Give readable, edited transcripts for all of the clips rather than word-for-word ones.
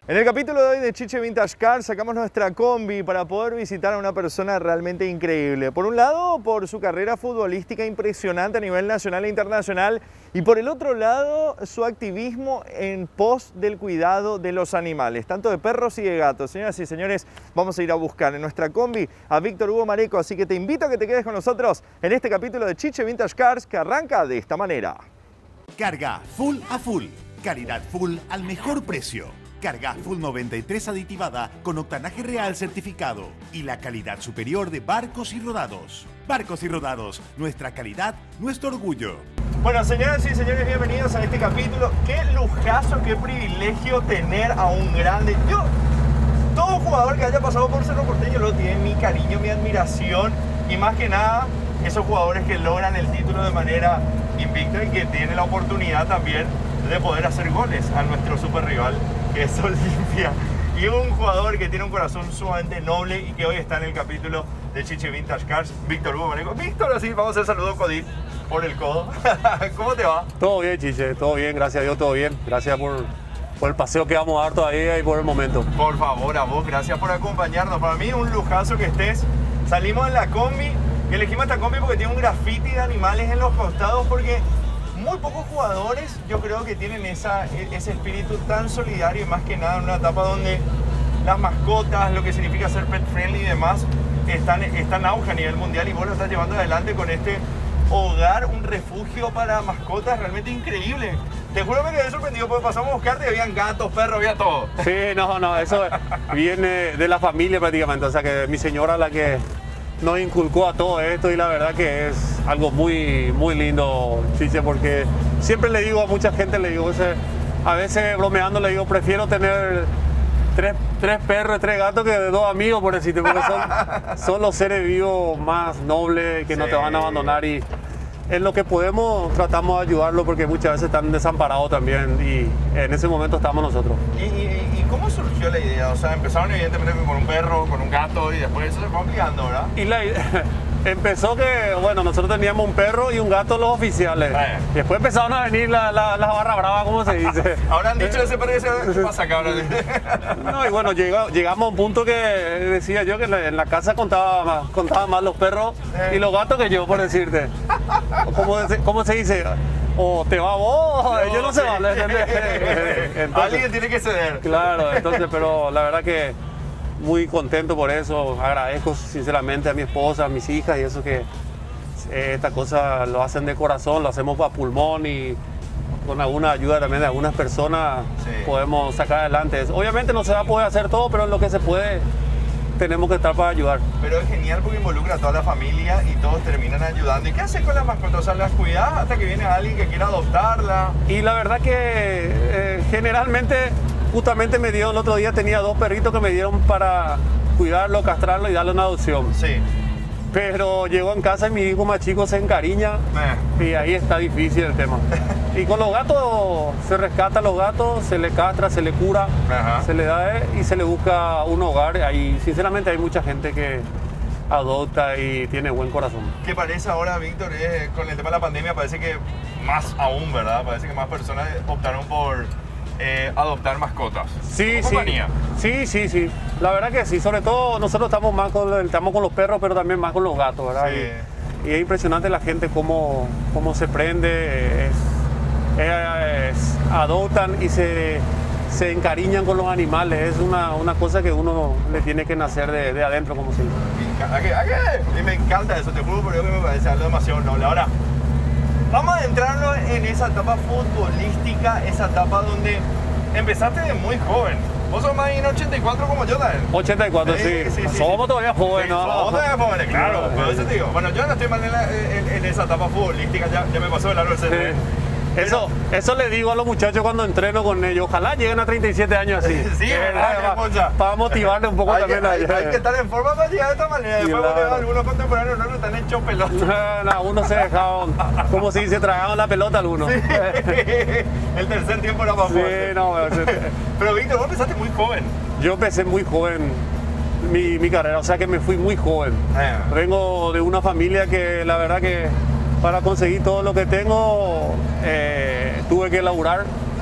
En el capítulo de hoy de Chiche Vintage Cars sacamos nuestra combi para poder visitar a una persona realmente increíble. Por un lado, por su carrera futbolística impresionante a nivel nacional e internacional, y por el otro lado, su activismo en pos del cuidado de los animales, tanto de perros y de gatos. Señoras y señores, vamos a ir a buscar en nuestra combi a Víctor Hugo Mareco, así que te invito a que te quedes con nosotros en este capítulo de Chiche Vintage Cars que arranca de esta manera. Carga full a full, calidad full al mejor precio. Carga full 93 aditivada con octanaje real certificado y la calidad superior de Barcos y Rodados. Barcos y Rodados, nuestra calidad, nuestro orgullo. Bueno, señoras y señores, bienvenidos a este capítulo. Qué lujazo, qué privilegio tener a un grande. Todo jugador que haya pasado por Cerro Porteño lo tiene mi cariño, mi admiración, y más que nada esos jugadores que logran el título de manera invicta y que tienen la oportunidad también de poder hacer goles a nuestro super rival, que es Olimpia. Y un jugador que tiene un corazón sumamente noble y que hoy está en el capítulo de Chiche Vintage Cars, Víctor Hugo Mareco. Víctor, así vamos a hacer saludo Codit por el codo. ¿Cómo te va? Todo bien, Chiche, todo bien, gracias a Dios, todo bien. Gracias por el paseo que vamos a dar todavía y por el momento. Por favor, a vos, gracias por acompañarnos. Para mí es un lujazo que estés. Salimos en la combi y elegimos esta combi porque tiene un graffiti de animales en los costados, porque muy pocos jugadores yo creo que tienen ese espíritu tan solidario, y más que nada en una etapa donde las mascotas, lo que significa ser pet friendly y demás, están en auge a nivel mundial, y vos lo estás llevando adelante con este hogar, un refugio para mascotas realmente increíble. Te juro que me quedé sorprendido porque pasamos a buscarte y habían gatos, perros, había todo. Sí, no, eso viene de la familia prácticamente, o sea que mi señora la que nos inculcó a todo esto, y la verdad que es algo muy, muy lindo, Chiche, porque siempre le digo a mucha gente, a veces bromeando le digo, prefiero tener tres perros y 3 gatos que 2 amigos, por decirte, porque son los seres vivos más nobles que no te van a abandonar, y en lo que podemos tratamos de ayudarlo porque muchas veces están desamparados también, y en ese momento estamos nosotros. ¿Y cómo surgió la idea? O sea, empezaron evidentemente con un perro, con un gato, y después eso se fue ampliando, ¿verdad? Y empezó que, bueno, nosotros teníamos un perro y un gato, los oficiales. Después empezaron a venir las barra brava, como se dice. Ahora han dicho ese perro, ¿qué pasa, cabrón? No, y bueno, llegamos a un punto que decía yo que en la casa contaba más los perros y los gatos que yo, por decirte. ¿Cómo se dice? O te va vos, ellos no se van. Entonces, alguien tiene que ceder. Claro, entonces, pero la verdad que muy contento por eso. Agradezco sinceramente a mi esposa, a mis hijas, y eso que esta cosa lo hacen de corazón, lo hacemos a pulmón, y con alguna ayuda también de algunas personas podemos sacar adelante. Obviamente no se va a poder hacer todo, pero en lo que se puede tenemos que estar para ayudar. Pero es genial porque involucra a toda la familia y todos terminan ayudando. ¿Y qué haces con las mascotas? O sea, ¿las cuidas hasta que viene alguien que quiera adoptarla? Y la verdad que generalmente, justamente me dio el otro día, tenía 2 perritos que me dieron para cuidarlo, castrarlo y darle una adopción. Sí. Pero llegó en casa y mi hijo más chico se encariña y ahí está difícil el tema. Y con los gatos se rescata a los gatos, se le castra, se le cura, se le da y se le busca un hogar. Ahí, sinceramente, hay mucha gente que adopta y tiene buen corazón. ¿Qué parece ahora, Víctor? Con el tema de la pandemia parece que más aún, ¿verdad? Parece que más personas optaron por adoptar mascotas. Sí, ¿Cómo compañía? Sí. La verdad que sí. Sobre todo nosotros estamos con los perros, pero también más con los gatos, ¿verdad? Sí. Y es impresionante la gente cómo se prende, adoptan y se encariñan con los animales. Es una cosa que uno le tiene que nacer de adentro, como se dice. Y me encanta eso, te juro, porque me parece algo demasiado noble. Ahora, vamos a adentrarnos en esa etapa futbolística, esa etapa donde empezaste de muy joven. Vos sos más en 84 como yo también. 84, sí. Somos todavía jóvenes, ¿no? Somos todavía jóvenes, claro. Por eso te digo. Bueno, yo no estoy mal en esa etapa futbolística, ya me pasó el largo del CD. Eso le digo a los muchachos cuando entreno con ellos. Ojalá lleguen a 37 años así. Sí, ¿verdad? Para motivarle un poco también a ellos. Hay que estar en forma para llegar de esta manera. Después algunos contemporáneos no están hechos pelota. No, unos se dejaron, como se dice, tragaron la pelota algunos. Sí. El tercer tiempo era más fuerte. Sí, no. Pero Víctor, vos empezaste muy joven. Yo empecé muy joven mi carrera, o sea que me fui muy joven. Vengo de una familia que la verdad que para conseguir todo lo que tengo tuve que laburar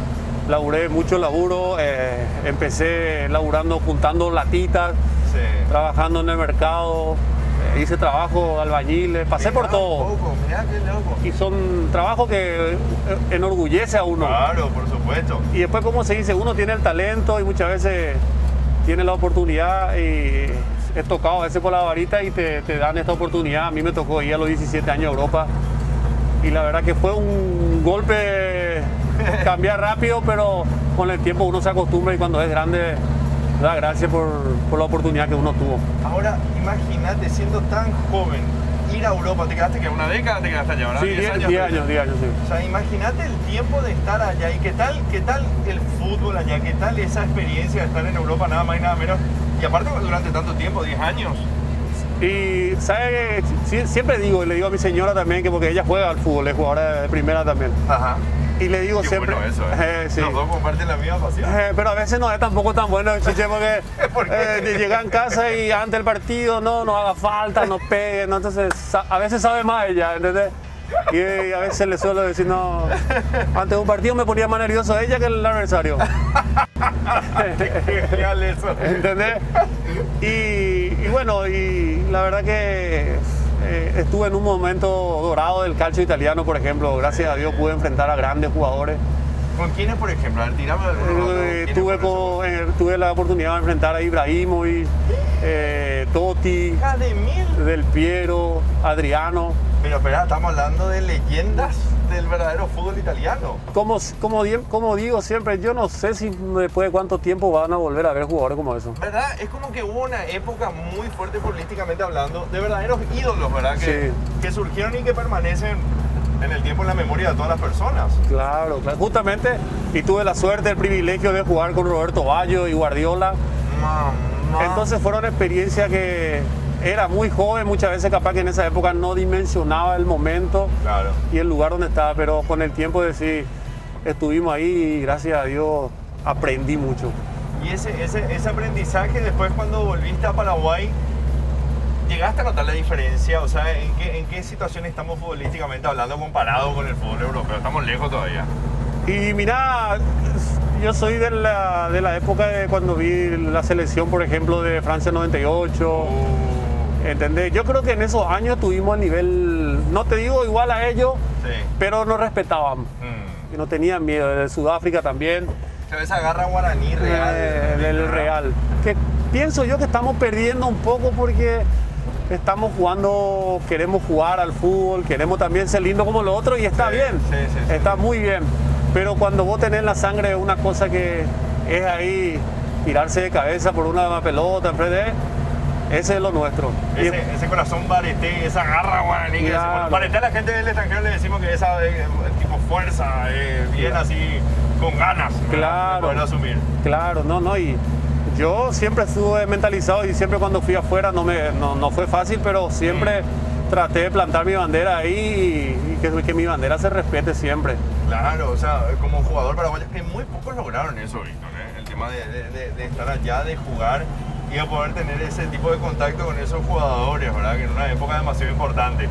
laburé mucho laburo, empecé laburando, juntando latitas, Sí. trabajando en el mercado, hice trabajo, albañiles, pasé por todo. Mirá qué loco. Y son trabajos que enorgullece a uno. Claro, por supuesto. Y después, como se dice, uno tiene el talento y muchas veces tiene la oportunidad y es tocado a veces por la varita y te dan esta oportunidad. A mí me tocó ir a los 17 años a Europa y la verdad que fue un golpe cambiar rápido, pero con el tiempo uno se acostumbra y cuando es grande da gracias por la oportunidad que uno tuvo. Ahora, imagínate, siendo tan joven, ir a Europa, ¿te quedaste que una década? ¿Te quedaste allá, verdad? Sí, 10 años, sí. O sea, imagínate el tiempo de estar allá y qué tal el fútbol allá, qué tal esa experiencia de estar en Europa, nada más y nada menos. Y aparte durante tanto tiempo, 10 años. Y, ¿sabes? Siempre digo, y le digo a mi señora también, que porque ella juega al fútbol, es jugadora de primera también. Ajá. Y le digo Qué siempre... bueno eso, sí. Los dos comparten la misma pasión. Pero a veces no es tampoco tan bueno, chiche, porque ¿Por qué? llega en casa y antes del partido no haga falta, no pegue, ¿no? Entonces a veces sabe más ella, ¿entendés? Y a veces le suelo decir, no, antes de un partido me ponía más nervioso ella que el adversario. Qué genial eso. ¿Entendés? Y bueno, y la verdad que estuve en un momento dorado del calcio italiano, por ejemplo. Gracias a Dios pude enfrentar a grandes jugadores. ¿Con quiénes, por ejemplo? A ver, tirame algunos. Tuve la oportunidad de enfrentar a Ibrahimovic, Totti, Hija de mil. Del Piero, Adriano. Pero espera, estamos hablando de leyendas del verdadero fútbol italiano. Como digo siempre, yo no sé si después de cuánto tiempo van a volver a ver jugadores como eso. ¿Verdad? Es como que hubo una época muy fuerte políticamente hablando de verdaderos ídolos, ¿verdad? Que surgieron y que permanecen en el tiempo en la memoria de todas las personas. Claro, justamente, y tuve la suerte, el privilegio de jugar con Roberto Baggio y Guardiola. Mamá. Entonces fueron experiencias que era muy joven, muchas veces capaz que en esa época no dimensionaba el momento Claro. y el lugar donde estaba, pero con el tiempo de sí, estuvimos ahí y gracias a Dios aprendí mucho. Y ese aprendizaje después cuando volviste a Paraguay, ¿llegaste a notar la diferencia? O sea, ¿en qué situación estamos futbolísticamente hablando comparado con el fútbol europeo? Estamos lejos todavía. Y mira, yo soy de la época de cuando vi la selección, por ejemplo, de Francia 98. ¿Entendés? Yo creo que en esos años tuvimos a nivel, no te digo igual a ellos, Sí. pero nos respetaban. Y no tenían miedo. De Sudáfrica también. Se ve esa garra guaraní real. Del Real. Que pienso yo que estamos perdiendo un poco porque estamos jugando, queremos jugar al fútbol, queremos también ser lindo como los otros y está bien. Sí. Está muy bien. Pero cuando vos tenés la sangre, una cosa que es ahí, tirarse de cabeza por una pelota enfrente, ese es lo nuestro. Ese corazón bareté, esa garra guaraní. Que Claro. decimos. Bareté a la gente del extranjero le decimos que esa tipo fuerza, bien Claro. así, con ganas. Claro. De poder asumir. Claro, no, y yo siempre estuve mentalizado y siempre cuando fui afuera no fue fácil, pero siempre traté de plantar mi bandera ahí y que mi bandera se respete siempre. Claro, o sea, como jugador paraguayo, que muy pocos lograron eso, Víctor, ¿eh? El tema de estar allá, de jugar y de poder tener ese tipo de contacto con esos jugadores, ¿verdad? Que en una época demasiado importante.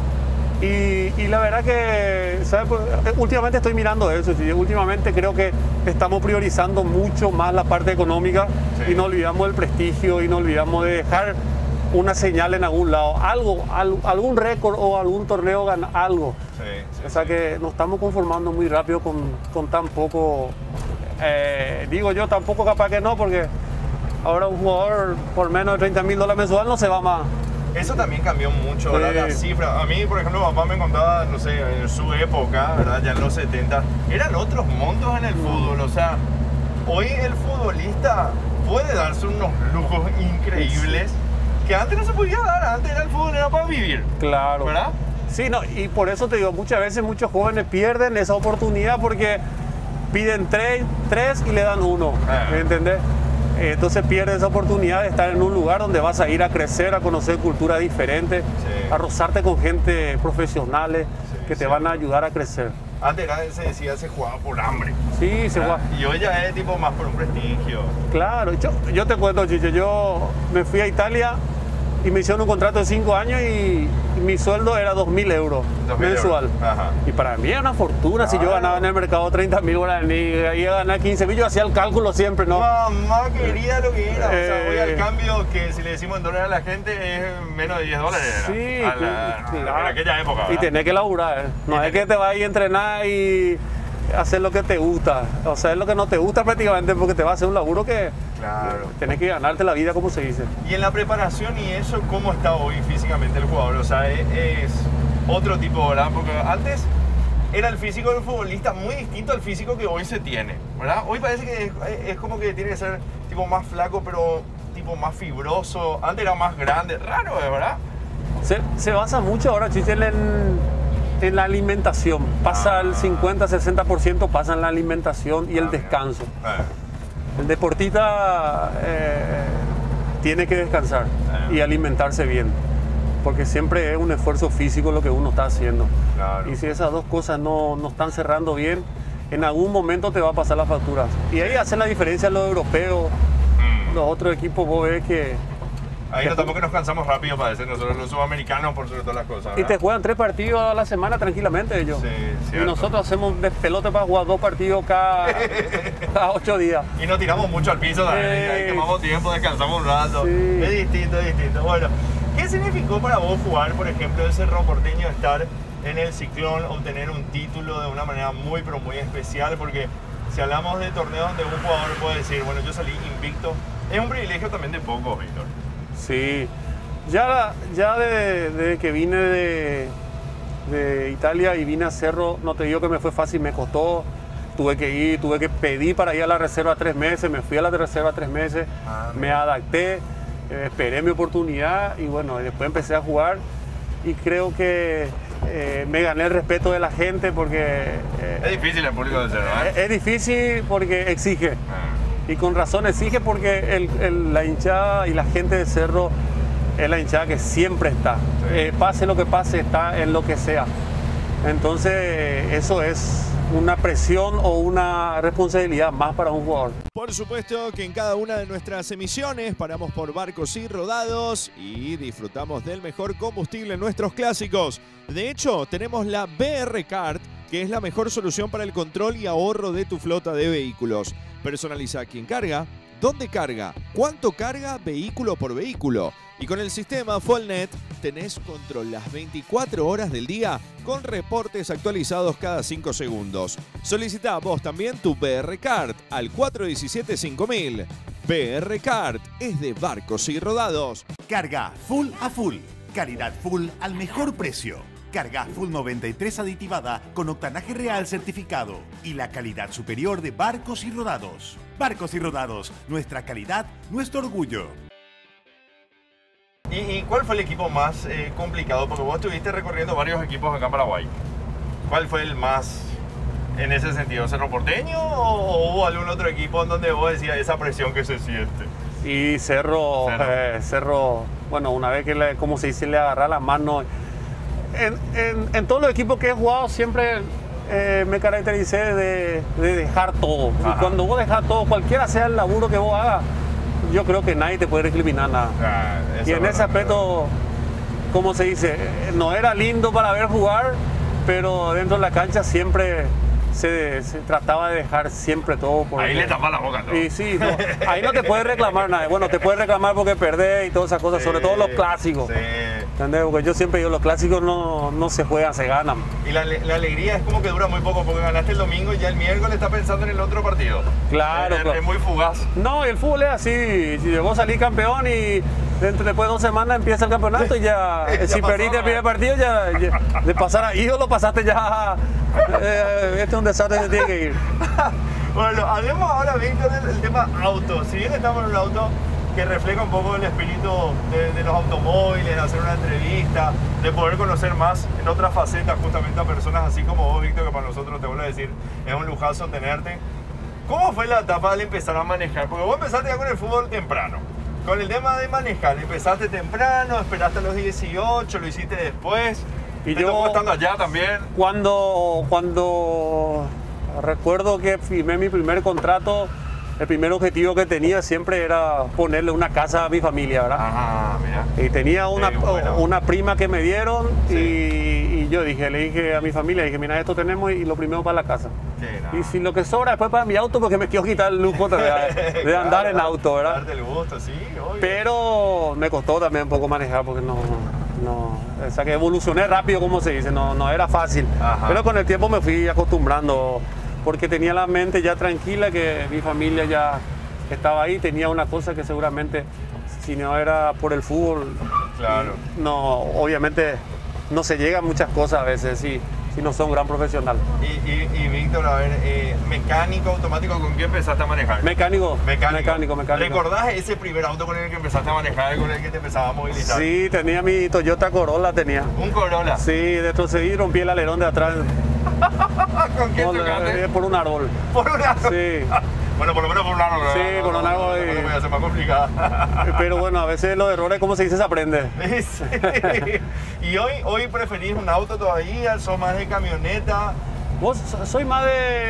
Y la verdad que, ¿sabes? Pues, últimamente estoy mirando eso, ¿sí? Últimamente creo que estamos priorizando mucho más la parte económica Sí. y no olvidamos del prestigio y no olvidamos de dejar una señal en algún lado, algún récord o algún torneo gana algo. Sí. O sea que nos estamos conformando muy rápido con tan poco, digo yo tampoco capaz que no, porque ahora un jugador por menos de $30.000 mensual no se va más. Eso también cambió mucho, ¿verdad? Sí. La cifra. A mí, por ejemplo, papá me contaba, no sé, en su época, ¿verdad? Ya en los 70, eran otros montos en el fútbol. O sea, hoy el futbolista puede darse unos lujos increíbles que antes no se podía dar. Antes era el fútbol, era para vivir. Claro. ¿Verdad? Sí, no, y por eso te digo, muchas veces muchos jóvenes pierden esa oportunidad porque piden tres y le dan uno, ¿me entendés? Entonces pierdes esa oportunidad de estar en un lugar donde vas a ir a crecer, a conocer culturas diferentes, Sí. a rozarte con gente profesionales que te sí. van a ayudar a crecer. Antes se decía se jugaba por hambre. Sí, se ¿verdad? va. Y hoy ya es tipo más por un prestigio. Claro, yo te cuento, Chiche, yo me fui a Italia y me hicieron un contrato de 5 años y mi sueldo era 2.000 euros mensual. Ajá. Y para mí era una fortuna. Si yo ganaba en el mercado 30.000 guaraníes, iba a ganar 15.000, yo hacía el cálculo siempre, ¿no? Mamá quería lo que era. O sea, hoy al cambio, que si le decimos en dólares a la gente, es menos de $10. Sí, en aquella época, ¿verdad? Y tenés que laburar, No es que te vayas a entrenar y hacer lo que te gusta. O sea, es lo que no te gusta prácticamente, porque te va a hacer un laburo que Claro. tenés que ganarte la vida, como se dice. Y en la preparación y eso, ¿cómo está hoy físicamente el jugador? O sea, es otro tipo, ¿verdad? Porque antes era el físico del futbolista muy distinto al físico que hoy se tiene, ¿verdad? Hoy parece que es como que tiene que ser tipo más flaco, pero tipo más fibroso. Antes era más grande, raro, ¿verdad? Se basa mucho ahora, Chichel, en la alimentación. Pasa el 50-60% pasa en la alimentación y el descanso. El deportista tiene que descansar y alimentarse bien, porque siempre es un esfuerzo físico lo que uno está haciendo. Claro. Y si esas dos cosas no están cerrando bien, en algún momento te va a pasar las facturas. Y ahí hacen la diferencia los europeos, los otros equipos, vos ves que... Ahí no tampoco nos cansamos rápido, parece, nosotros los sudamericanos, por sobre todas las cosas, ¿verdad? Y te juegan 3 partidos a la semana tranquilamente ellos. Sí, y cierto. nosotros hacemos despelote para jugar 2 partidos cada 8 días. Y nos tiramos mucho al piso también, y ahí quemamos tiempo, descansamos un rato. Sí. Es distinto, es distinto. Bueno, ¿qué significó para vos jugar, por ejemplo, el Cerro Porteño, estar en el Ciclón, obtener un título de una manera muy, pero muy especial? Porque si hablamos de torneos donde un jugador puede decir, bueno, yo salí invicto, es un privilegio también de pocos, Víctor. Sí, ya desde que vine de Italia y vine a Cerro, no te digo que me fue fácil, me costó. Tuve que pedir para ir a la reserva 3 meses, me fui a la reserva 3 meses, me adapté, esperé mi oportunidad y bueno, después empecé a jugar y creo que me gané el respeto de la gente porque... Es difícil el público de Cerro, ¿eh? Es difícil porque exige. Y con razón exige porque la hinchada y la gente de Cerro es la hinchada que siempre está. Sí. Pase lo que pase, está en lo que sea. Entonces eso es una presión o una responsabilidad más para un jugador. Por supuesto que en cada una de nuestras emisiones paramos por Barcos y Rodados y disfrutamos del mejor combustible en nuestros clásicos. De hecho, tenemos la BR Kart, que es la mejor solución para el control y ahorro de tu flota de vehículos. Personaliza quién carga, dónde carga, cuánto carga vehículo por vehículo. Y con el sistema FullNet tenés control las 24 horas del día con reportes actualizados cada 5 segundos. Solicita vos también tu BR Kart al 417-5000. BR Kart es de Barcos y Rodados. Carga full a full. Calidad full al mejor precio. Carga Full 93 aditivada con octanaje real certificado y la calidad superior de Barcos y Rodados. Barcos y Rodados, nuestra calidad, nuestro orgullo. ¿Y cuál fue el equipo más complicado? Porque vos estuviste recorriendo varios equipos acá en Paraguay. ¿Cuál fue el más en ese sentido? ¿Cerro Porteño o hubo algún otro equipo en donde vos decías esa presión que se siente? Y Cerro, bueno, una vez que, como se dice, le agarra la mano. En todos los equipos que he jugado siempre me caractericé de dejar todo. Ajá. Y cuando vos dejas todo, cualquiera sea el laburo que vos hagas, yo creo que nadie te puede recriminar nada. Y en ese aspecto, como se dice, no era lindo para ver jugar, pero dentro de la cancha siempre se trataba de dejar siempre todo. Porque... Ahí le tapas la boca todo. Y sí, no, ahí no te puede reclamar nada. Bueno, te puede reclamar porque perdés y todas esas cosas, sobre todo los clásicos. Sí. ¿Entendés? Porque yo siempre digo, los clásicos no se juegan, se ganan. Y la alegría es como que dura muy poco, porque ganaste el domingo y ya el miércoles estás pensando en el otro partido. Claro, claro. Es muy fugaz. No, y el fútbol es así. Si vos salís campeón y después de 2 semanas empieza el campeonato y ya, si perdiste el primer partido, ya de pasar a ídolo pasaste ya. Este es un desastre que tiene que ir. Bueno, hablemos ahora, Víctor, del tema auto. Si bien estamos en un auto que refleja un poco el espíritu de los automóviles, de hacer una entrevista, de poder conocer más en otras facetas justamente a personas así como vos, Víctor, que para nosotros, te vuelvo a decir, es un lujazo tenerte. ¿Cómo fue la etapa al empezar a manejar? Porque vos empezaste ya con el fútbol temprano. Con el tema de manejar, empezaste temprano, esperaste a los 18, lo hiciste después. Y ¿Te yo, tocó estando allá también? Cuando recuerdo que firmé mi primer contrato, el primer objetivo que tenía siempre era ponerle una casa a mi familia, ¿verdad? Ajá, mira. Y tenía bueno. una prima que me dieron Sí. y yo le dije a mi familia, dije, mira, esto tenemos y lo primero para la casa. Qué Y si lo que sobra después para mi auto, porque me quiero quitar el lujo de andar en auto, ¿verdad? Darte el gusto, sí, obvio. Pero me costó también un poco manejar porque no, o sea que evolucioné rápido, como se dice, no era fácil. Ajá. Pero con el tiempo me fui acostumbrando porque tenía la mente ya tranquila, que mi familia ya estaba ahí, tenía una cosa que seguramente si no era por el fútbol, Claro. no, obviamente no se llega a muchas cosas a veces si no son gran profesional. Y Víctor, a ver, mecánico automático, ¿con qué empezaste a manejar? Mecánico. ¿Recordás ese primer auto con el que empezaste a manejar, con el que te empezaba a movilizar? Sí, tenía mi Toyota Corolla, tenía. ¿Un Corolla? Sí, detrocedí y rompí el alerón de atrás ¿Con qué chocaste? por un árbol. ¿Por un árbol? Sí. Bueno, por lo menos por un árbol. Sí, ¿verdad? por un árbol y- No voy a hacer más complicado. Pero bueno, a veces los errores, como se dice, se aprende. Sí. ¿Y hoy preferís un auto todavía? ¿Sos más de camioneta? Vos soy más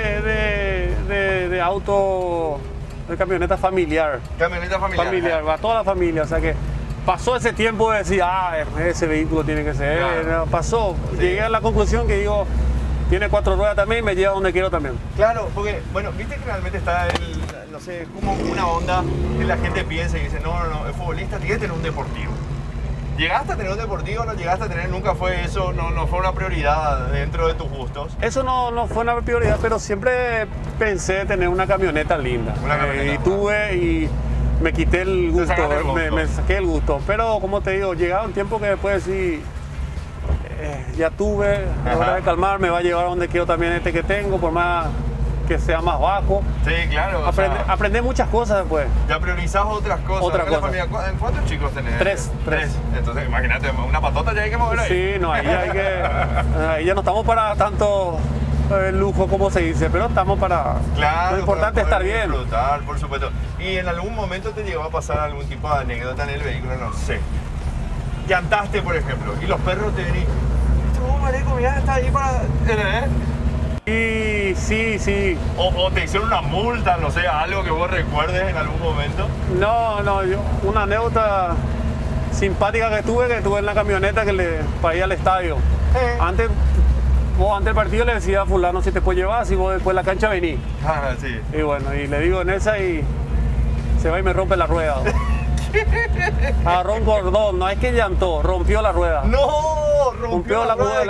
de auto, de camioneta familiar. Camioneta familiar. Familiar, va toda la familia. O sea que pasó ese tiempo de decir, ese vehículo tiene que ser. Claro. Pasó. Sí. Llegué a la conclusión que digo, tiene 4 ruedas también y me lleva donde quiero también. Claro, porque, bueno, viste que realmente está no sé, como una onda que la gente piensa y dice, no, el futbolista tiene que tener un deportivo. ¿Llegaste a tener un deportivo o no llegaste a tener? Nunca fue eso, no fue una prioridad dentro de tus gustos. Eso no fue una prioridad, pero siempre pensé tener una camioneta linda. Una camioneta, y tuve y me quité el gusto, sacaste el gusto. me saqué el gusto. Pero como te digo, llegaba un tiempo que después sí, ya tuve, Ajá. hora de calmar, me va a llevar a donde quiero también este que tengo, por más que sea más bajo. Sí, claro. o sea, Aprender muchas cosas después. ya priorizás otras cosas. Otra en la cosa. familia. ¿Cuántos chicos tenés? Tres. Entonces, imagínate, una patota ya hay que mover ahí. Sí, no, ahí ya no estamos para tanto lujo como se dice, pero estamos para... Claro, lo importante es para estar poder bien. disfrutar, por supuesto. ¿Y en algún momento te llegó a pasar algún tipo de anécdota en el vehículo? No sé. Llantaste, por ejemplo, y los perros te ven y... Tú, marico, mira, está ahí para... ¿Entendés? Y sí. O te hicieron una multa, no sé, algo que vos recuerdes en algún momento. No, una anécdota simpática que tuve en la camioneta para ir al estadio. Antes del partido le decía a fulano si te puedo llevar, si vos después de la cancha venís. Ah, sí. Y bueno, y le digo en esa y se va y me rompe la rueda. Agarró un cordón, no es que llantó, rompió la rueda. ¡No! Rompió la rueda.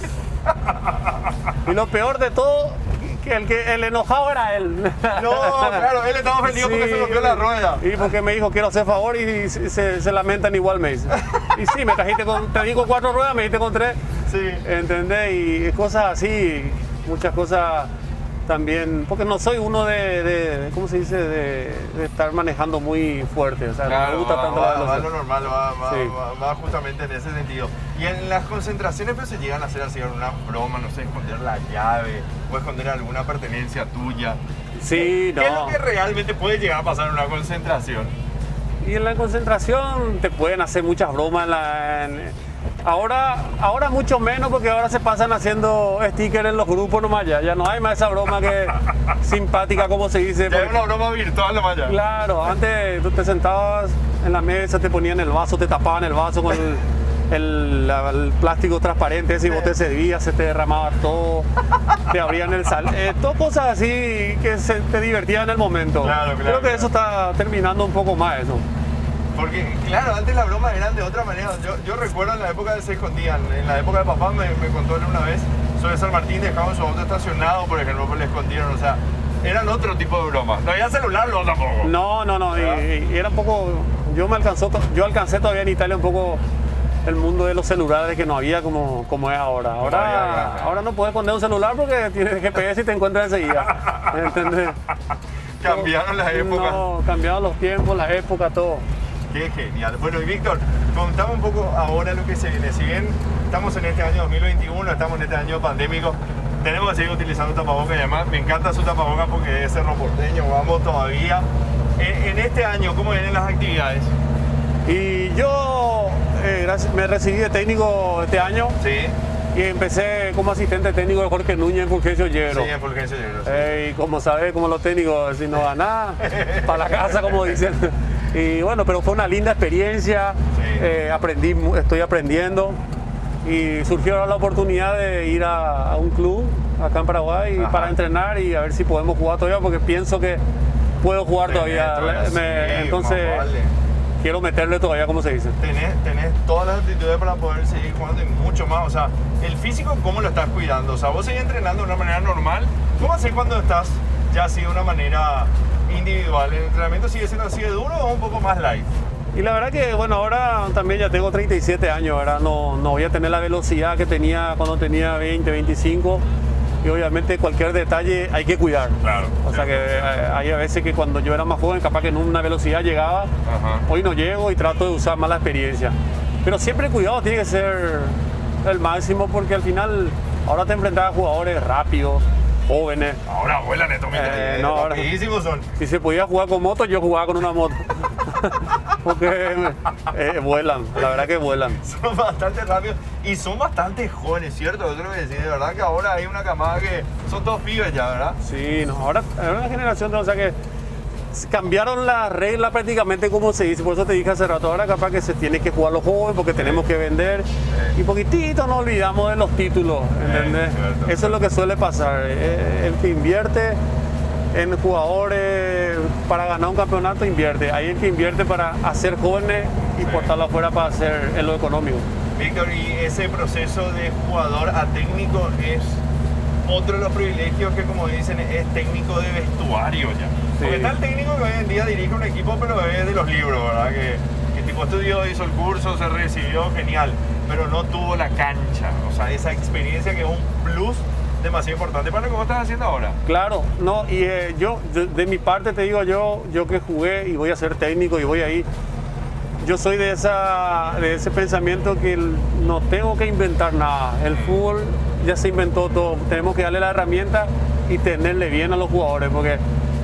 Y lo peor de todo, que el enojado era él. No, claro, él estaba ofendido porque se rompió la rueda. Y porque me dijo, quiero hacer favor y se lamentan igual, me dice. Y sí, me trajiste te di con 4 ruedas, me diste con 3. Sí. ¿Entendés? Y cosas así, muchas cosas también, porque no soy uno ¿cómo se dice? De estar manejando muy fuerte, o sea, no me gusta tanto la va velocidad. lo normal, Sí. va justamente en ese sentido. Y en las concentraciones pues se llegan a hacer así una broma, no sé, esconder la llave o esconder alguna pertenencia tuya. Sí, ¿Qué es lo no. que realmente puede llegar a pasar en una concentración? Y en la concentración te pueden hacer muchas bromas. Ahora mucho menos porque ahora se pasan haciendo stickers en los grupos nomás ya no hay más esa broma que simpática como se dice. Ya es una broma virtual nomás ya. Claro, antes tú te sentabas en la mesa, te ponían el vaso, te tapaban el vaso con el plástico transparente, si vos te servías, se te derramaba todo, te abrían el sal, todo cosas así que te divertían en el momento. Claro, Creo que eso está terminando un poco más eso. Porque, claro, antes las bromas eran de otra manera. Yo recuerdo en la época de se escondían. En la época de papá me contó él una vez sobre San Martín, dejaban su auto estacionado, por ejemplo, pues le escondieron. O sea, eran otro tipo de bromas. No había celular, no tampoco. No, y era un poco, yo alcancé todavía en Italia un poco el mundo de los celulares que no había como es ahora. Ahora no puedes esconder un celular porque tienes GPS y te encuentras enseguida. ¿Entendés? Cambiaron las épocas. No, cambiaron los tiempos, las épocas, todo. Qué genial. Bueno, y Víctor, contame un poco ahora lo que se viene. Si bien estamos en este año 2021, estamos en este año pandémico, tenemos que seguir utilizando tapabocas y además me encanta su tapabocas porque es cerro porteño, vamos todavía. En este año, ¿cómo vienen las actividades? Y yo me recibí de técnico este año Sí. Y empecé como asistente técnico de Jorge Núñez en Fulgencio Yero. Sí, en Fulgencio Yero. Sí. Y como sabes, como los técnicos, si no ganás, para la casa, como dicen. Y bueno, pero fue una linda experiencia. Sí. Estoy aprendiendo. Y surgió ahora la oportunidad de ir a un club acá en Paraguay para entrenar y a ver si podemos jugar todavía, porque pienso que puedo jugar todavía. Sí, entonces, quiero meterle todavía, como se dice. Tenés todas las aptitudes para poder seguir jugando y mucho más. O sea, el físico, ¿cómo lo estás cuidando? O sea, vos seguís entrenando de una manera normal. ¿Cómo haces cuando estás ya así de una manera individual? ¿El entrenamiento sigue siendo así de duro o un poco más light? Y la verdad que, bueno, ahora también ya tengo 37 años, ¿verdad? No voy a tener la velocidad que tenía cuando tenía 20, 25. Y obviamente cualquier detalle hay que cuidar. Claro. O sea que hay a veces que cuando yo era más joven, capaz que en una velocidad llegaba. Hoy no llego y trato de usar más la experiencia. Pero siempre el cuidado tiene que ser el máximo, porque al final ahora te enfrentas a jugadores rápidos, jóvenes. Ahora vuelan estos rapidísimos son. Si se podía jugar con moto, yo jugaba con una moto. Porque vuelan, la verdad que vuelan. Son bastante rápidos y son bastante jóvenes, ¿cierto? Yo creo que sí, de verdad que ahora hay una camada que son todos pibes ya, ¿verdad? Sí, no, ahora es una generación, o sea que cambiaron la regla prácticamente, como se dice. Por eso te dije hace rato, ahora capaz que se tiene que jugar los jóvenes porque tenemos que vender. Y poquitito nos olvidamos de los títulos, ¿entendés? Eso es lo que suele pasar. El que invierte en jugadores para ganar un campeonato, invierte. Hay el que invierte para hacer jóvenes y portarlo afuera para hacer en lo económico. Víctor, y ese proceso de jugador a técnico es otro de los privilegios que, como dicen, es técnico de vestuario ya. Sí. Porque está el técnico que hoy en día dirige un equipo, pero es de los libros, ¿verdad? Que tipo estudió, hizo el curso, se recibió, genial, pero no tuvo la cancha. O sea, esa experiencia que es un plus demasiado importante para lo que vos estás haciendo ahora. Claro, no, y yo de mi parte te digo, yo que jugué y voy a ser técnico y voy ahí, yo soy de ese pensamiento que no tengo que inventar nada. El fútbol ya se inventó todo, tenemos que darle la herramienta y tenerle bien a los jugadores, porque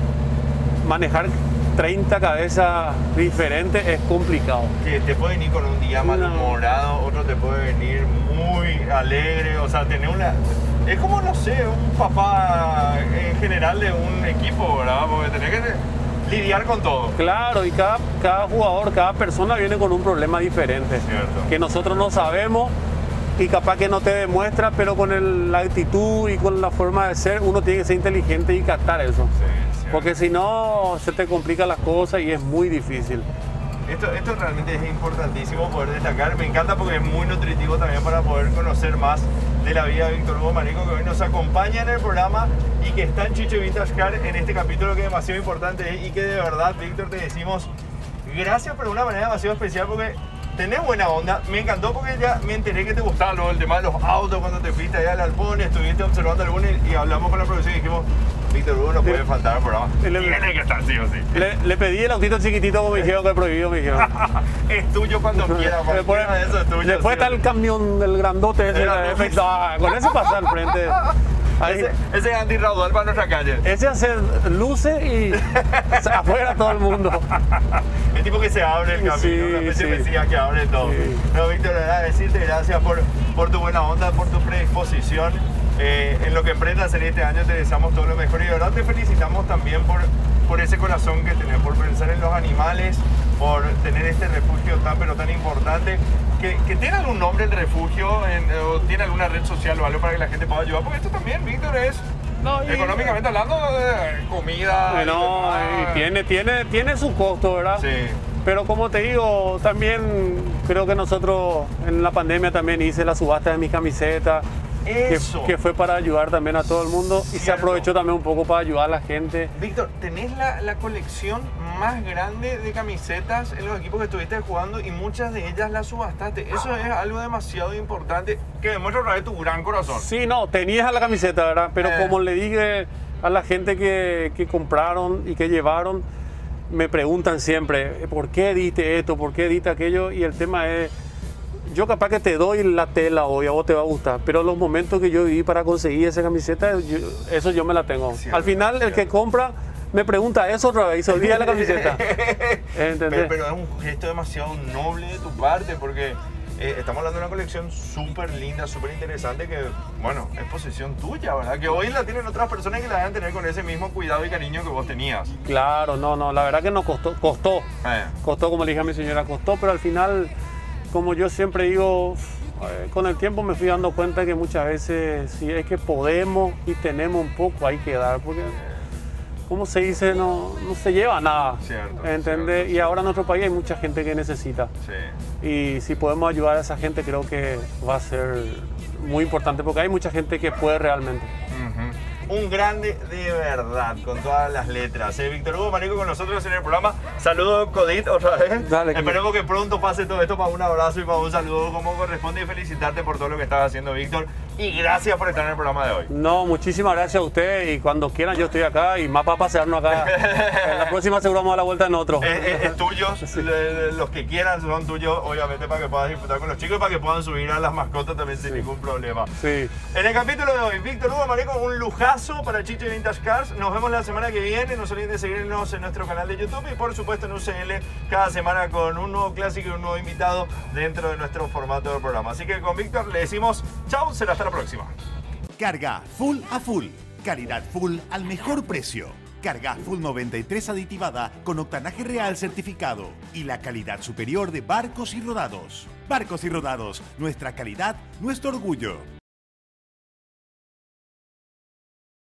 manejar 30 cabezas diferentes es complicado. Que te puede venir con un día malhumorado, otro te puede venir muy alegre, o sea, tener una... Es como, no sé, un papá en general de un equipo, ¿verdad? Porque tenés que lidiar con todo. Claro, y cada jugador, cada persona viene con un problema diferente. Cierto. Que nosotros no sabemos y capaz que no te demuestra, pero con la actitud y con la forma de ser, uno tiene que ser inteligente y captar eso. Sí, porque si no, se te complican las cosas y es muy difícil. Esto realmente es importantísimo poder destacar. Me encanta porque es muy nutritivo también para poder conocer más de la vida de Víctor Hugo Marengo, que hoy nos acompaña en el programa y que está en Chicho Vintage Car en este capítulo que es demasiado importante y que de verdad, Víctor, te decimos gracias, pero de una manera demasiado especial porque tenés buena onda. Me encantó porque ya me enteré que te gustaba el tema de los autos cuando te fuiste allá al Alpón, estuviste observando algunos y hablamos con la producción y dijimos, Víctor Hugo no puede faltar al programa. Tiene que estar sí o sí. Le pedí el autito chiquitito como me dijeron que prohibido, me dijeron. Es tuyo cuando quieras, eso es tuyo. Después está el camión del grandote ese. Con ese pasa al frente. Ese es antirraudal para nuestra calle. Ese hace luces y afuera todo el mundo. El tipo que se abre el camino, una especie de mesía que abre todo. Sí. No, Víctor, de verdad, decirte gracias por tu buena onda, por tu predisposición. En lo que emprendas en este año te deseamos todo lo mejor y de verdad te felicitamos también por ese corazón que tenés, por pensar en los animales, por tener este refugio tan importante. ¿Que tiene algún nombre el refugio o tiene alguna red social o algo para que la gente pueda ayudar? Porque esto también, Víctor, es económicamente hablando de comida. No, tiene su costo, ¿verdad? Sí. Pero como te digo, también creo que nosotros en la pandemia también hice la subasta de mis camisetas. Que fue para ayudar también a todo el mundo y se aprovechó también un poco para ayudar a la gente. Víctor, tenés la colección más grande de camisetas en los equipos que estuviste jugando y muchas de ellas las subastaste. Eso es algo demasiado importante que demuestra otra vez tu gran corazón. Sí, no, tenías la camiseta, ¿verdad? Pero como le dije a la gente que compraron y que llevaron, me preguntan siempre, ¿por qué diste esto? ¿Por qué diste aquello? Y el tema es... Yo capaz que te doy la tela hoy, a vos te va a gustar, pero los momentos que yo viví para conseguir esa camiseta, eso yo me la tengo. Cierto, al final, el que compra me pregunta eso otra vez y se olvida de la camiseta. Pero es un gesto demasiado noble de tu parte, porque Estamos hablando de una colección súper linda, súper interesante que, bueno, es posesión tuya, ¿verdad? Que hoy la tienen otras personas que la deben tener con ese mismo cuidado y cariño que vos tenías. Claro, no, la verdad que no costó, costó, como le dije a mi señora, costó, pero al final, como yo siempre digo, con el tiempo me fui dando cuenta que muchas veces si es que podemos y tenemos un poco hay que dar, porque como se dice, no se lleva nada, Cierto, ¿entendés? cierto. Y ahora en nuestro país hay mucha gente que necesita. Sí. Y si podemos ayudar a esa gente, creo que va a ser muy importante, porque hay mucha gente que puede realmente. Un grande de verdad, con todas las letras. Víctor Hugo Marico con nosotros en el programa. Saludo, Codit, otra vez. Dale, Esperemos que pronto pase todo esto para un abrazo y para un saludo como corresponde y felicitarte por todo lo que estás haciendo, Víctor. Y gracias por estar en el programa de hoy. No, muchísimas gracias a ustedes y cuando quieran yo estoy acá y más para pasearnos acá. En la próxima seguro vamos a dar la vuelta en otro. Es tuyo, los que quieran son tuyos, obviamente, para que puedas disfrutar con los chicos y para que puedan subir a las mascotas también sin ningún problema. Sí. En el capítulo de hoy, Víctor Hugo Marico, un lujazo para Chiche Vintage Cars. Nos vemos la semana que viene. No se olviden de seguirnos en nuestro canal de YouTube y por supuesto en UCL cada semana con un nuevo clásico y un nuevo invitado dentro de nuestro formato del programa. Así que con Víctor le decimos chau, será hasta la próxima. Carga full a full. Calidad full al mejor precio. Carga full 93 aditivada con octanaje real certificado y la calidad superior de Barcos y Rodados. Barcos y Rodados, nuestra calidad, nuestro orgullo.